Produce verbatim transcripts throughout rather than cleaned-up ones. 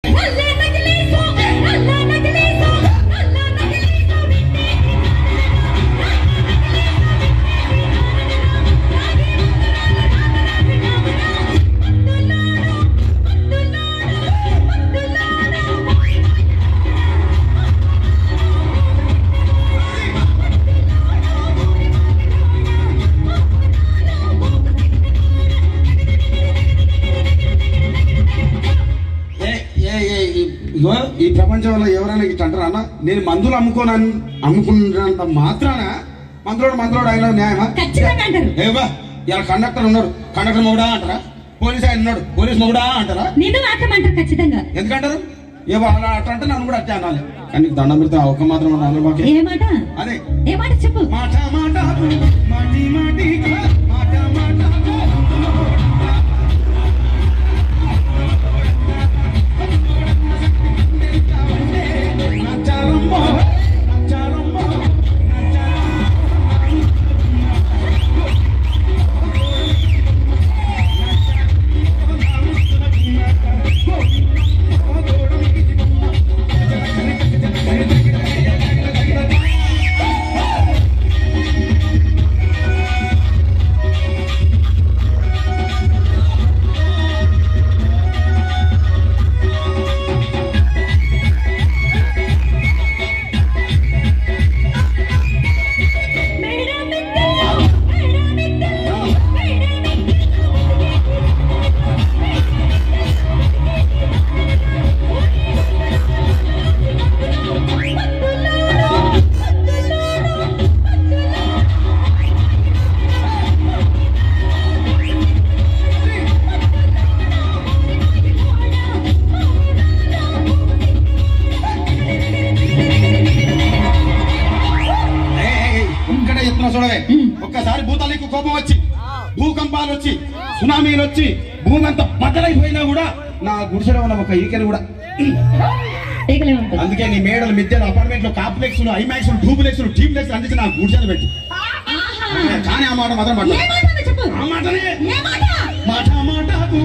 ఈ ప్రపంచంలో ఎవరైనా ఇట్లా అంటారా అన్న? నేను మందులు అమ్ముకోను అమ్ముకున్నంత మాత్రాన మందులోడు మందులోడు అయినా న్యాయమా? ఏవా ఇలా కండక్టర్ ఉన్నాడు, కండక్టర్ మొగుడా అంటారా? పోలీస్ ఆయన ఉన్నాడు, పోలీస్ మొగుడా అంటారా? ఖచ్చితంగా ఎందుకంటారు? ఏవో అలా అట్లా అంటే నన్ను కూడా అట్టే అనాలి. కానీ దండం పెడితే ఒక మాత్రం అన్నారు మాకు. అదే ఏ మాట చెప్పు. మాట మాట మాటి మాటి మాట మాట ఒక్కసారి భూతాలకు కోపం వచ్చి భూకంపాలు వచ్చి సునామీలు వచ్చి భూమి అంతా బద్దలైపోయినా కూడా నా గుడిసెలో ఉన్న ఒక ఈకెలు కూడా. అందుకే నీ మేడలు మిద్దెలు అపార్ట్మెంట్ లో కాంప్లెక్స్ ఐమాక్స్ డూప్లెక్స్ టీప్లెక్స్ అందించి నా గుడిసెలు పెట్టి. కానీ ఆ మాట మాత్రం ఆ మాటనే మాట మాటకు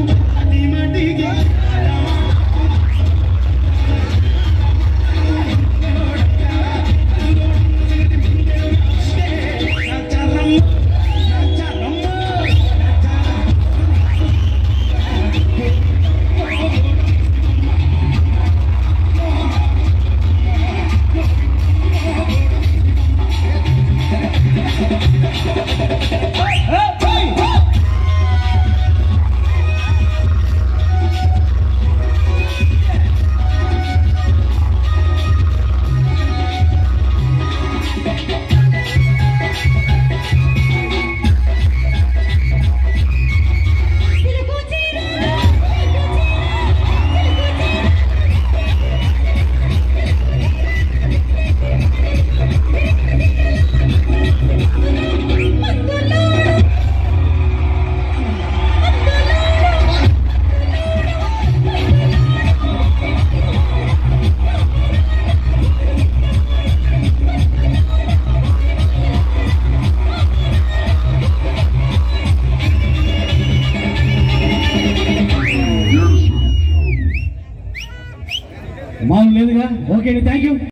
మామూలు లేదుగా. Okay, thank you.